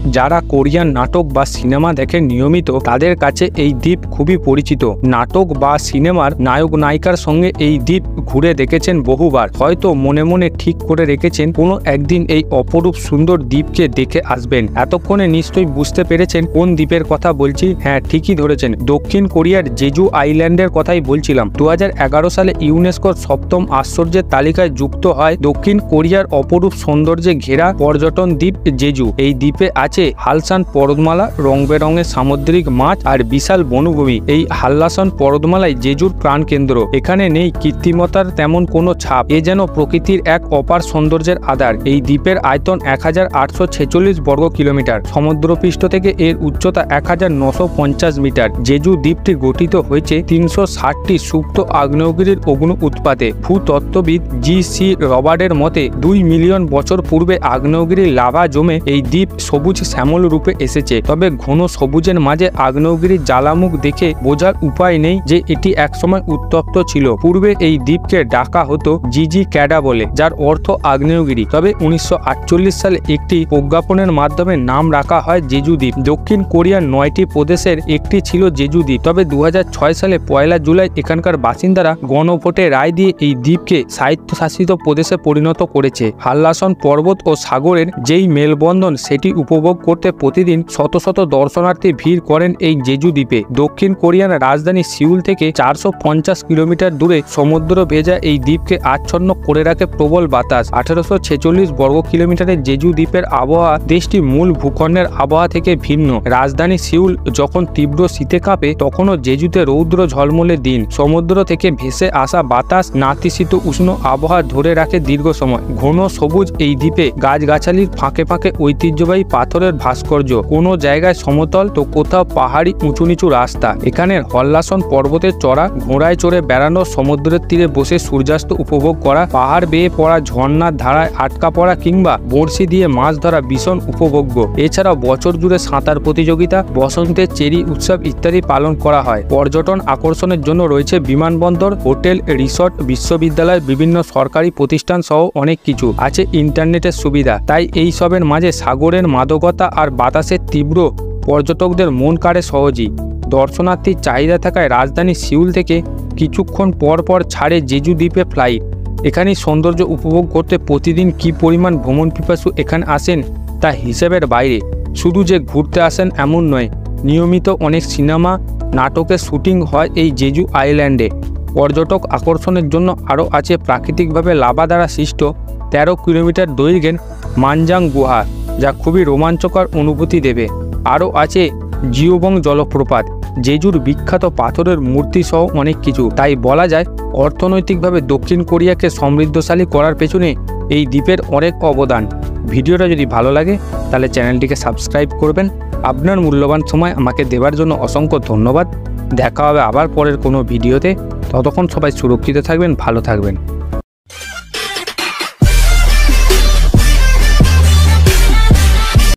যারা কোরিয়ান নাটক বা সিনেমা দেখেন নিয়মিত তাদের কাছে এই দ্বীপ খুবই পরিচিত। নাটক বা সিনেমার নায়ক নায়িকার সঙ্গে এই দ্বীপ ঘুরে দেখেছেন বহুবার। হয়তো মনে মনে ঠিক করে রেখেছেন কোনো একদিন এই অপরূপ সুন্দর দ্বীপকে দেখে আসবেন। এতক্ষণে নিশ্চয়ই বুঝতে পেরেছেন কোন দ্বীপের কথা বলছি। হ্যাঁ, ঠিকই ধরেছেন, দক্ষিণ কোরিয়ার জেজু আইল্যান্ডের কথাই বলছিলাম। 2011 সালে ইউনেস্কোর 7ম আশ্চর্যের তালিকায় যুক্ত হয় দক্ষিণ কোরিয়ার অপরূপ সৌন্দর্যে ঘেরা পর্যটন দ্বীপ জেজু। এই দ্বীপে আছে হালসান পর্বতমালা, রং বেরঙের সামুদ্রিক মাছ আর বিশাল বনভূমি। এই হাল্লাসন পর্বতমালাই জেজুর প্রাণকেন্দ্র। এখানে নেই কৃত্রিমতার তেমন কোনো ছাপ, এ যেন প্রকৃতির এক অপার সৌন্দর্যের আধার। এই দ্বীপের আয়তন 1846 বর্গ কিলোমিটার, সমুদ্রপৃষ্ঠ থেকে এর উচ্চতা 1950 মিটার। জেজু দ্বীপটি গঠিত হয়েছে 360টি সুপ্ত আগ্নেয়গিরির অগ্নি উৎপাতে। ভূতত্ত্ববিদ জি.সি. রবার্টের মতে 2 মিলিয়ন বছর পূর্বে আগ্নেয়গিরির লাভা জমে এই দ্বীপ সবুজ শ্যামল রূপে এসেছে। তবে ঘন সবুজের মাঝে আগ্নেয়গিরির জ্বালামুখ দেখে বোঝার উপায় নেই যে এটি একসময় উত্তপ্ত ছিল। পূর্বে এই দ্বীপকে ডাকা হতো জিজি ক্যাডা বলে, যার অর্থ আগ্নেয়গিরি। তবে 1948 সালে একটি প্রজ্ঞাপনের মাধ্যমে নাম রাখা হয় জেজু দ্বীপ। দক্ষিণ কোরিয়ার 9টি প্রদেশের একটি ছিল জেজু দ্বীপ। তবে 2006 সালে 1 জুলাই এখানকার বাসিন্দারা গণভোটে রায় দিয়ে এই দ্বীপকে স্বায়ত্তশাসিত প্রদেশে পরিণত করেছে। হাল্লাসন পর্বত ও সাগরের যেই মেলবন্ধন সেটি উপভোগ করতে প্রতিদিন শত শত দর্শনার্থী ভিড় করেন এই জেজু দ্বীপে। দক্ষিণ কোরিয়ার রাজধানী সিউল থেকে 450 কিলোমিটার দূরে সমুদ্র ভেজা এই দ্বীপকে আচ্ছন্ন করে রাখে প্রবল বাতাস। 1846 বর্গ কিলোমিটারের জেজু দ্বীপের আবহাওয়া দেশটির মূল ভূখণ্ডের আবহাওয়া থেকে ভিন্ন। রাজধানী সিউল যখন তীব্র শীতে কাঁপে, তখনও জেজুতে রৌদ্র ঝলমলে দিন। সমুদ্র থেকে ভেসে আসা বাতাস নাতিশীত উষ্ণ আবহাওয়া ধরে রাখে দীর্ঘ সময়। ঘন সবুজ এই দ্বীপে গাছগাছালির ফাঁকে ফাঁকে ঐতিহ্যবাহী পাথরের ভাস্কর্য, কোনো জায়গায় সমতল তো কোথাও পাহাড়ি উঁচু নিচু রাস্তা। এখানের হল্লাসন পর্বতের চড়া, ঘোড়ায় চড়ে বেড়ানো, সমুদ্রের তীরে বসে সূর্যাস্ত উপভোগ করা, পাহাড় বেয়ে পড়া ঝর্ণার ধারায় আটকা পড়া কিংবা বড়শি দিয়ে মাছ ধরা ভীষণ উপভোগ্য। এছাড়াও বছর জুড়ে সাঁতার প্রতিযোগিতা, বসন্তের চেরি উৎসব ইত্যাদি পালন করা হয়। পর্যটন আকর্ষণের জন্য রয়েছে বিমানবন্দর, হোটেল, রিসর্ট, বিশ্ববিদ্যালয়, বিভিন্ন সরকারি প্রতিষ্ঠান সহ অনেক কিছু। আছে ইন্টারনেটের সুবিধা। তাই এই সবের মাঝে সাগরের মাদকতা আর বাতাসের তীব্র পর্যটকদের মন কাড়ে সহজেই। দর্শনার্থীর চাহিদা থাকায় রাজধানী সিউল থেকে কিছুক্ষণ পর পর ছাড়ে জেজু দ্বীপে ফ্লাইট। এখানে সৌন্দর্য উপভোগ করতে প্রতিদিন কী পরিমাণ ভ্রমণ পিপাসু এখানে আসেন তা হিসেবের বাইরে। শুধু যে ঘুরতে আসেন এমন নয়, নিয়মিত অনেক সিনেমা নাটকের শুটিং হয় এই জেজু আইল্যান্ডে। পর্যটক আকর্ষণের জন্য আরও আছে প্রাকৃতিকভাবে লাভা দ্বারা সৃষ্ট 13 কিলোমিটার দৈর্ঘ্যের মানজাং গুহা, যা খুবই রোমাঞ্চকর অনুভূতি দেবে। আরও আছে জিওবং জলপ্রপাত, জেজুর বিখ্যাত পাথরের মূর্তি সহ অনেক কিছু। তাই বলা যায় অর্থনৈতিকভাবে দক্ষিণ কোরিয়াকে সমৃদ্ধশালী করার পেছনে এই দ্বীপের অনেক অবদান। ভিডিওটা যদি ভালো লাগে তাহলে চ্যানেলটিকে সাবস্ক্রাইব করবেন। আপনার মূল্যবান সময় আমাকে দেওয়ার জন্য অসংখ্য ধন্যবাদ। দেখা হবে আবার পরের কোনো ভিডিওতে। ততক্ষণ সবাই সুরক্ষিত থাকবেন, ভালো থাকবেন।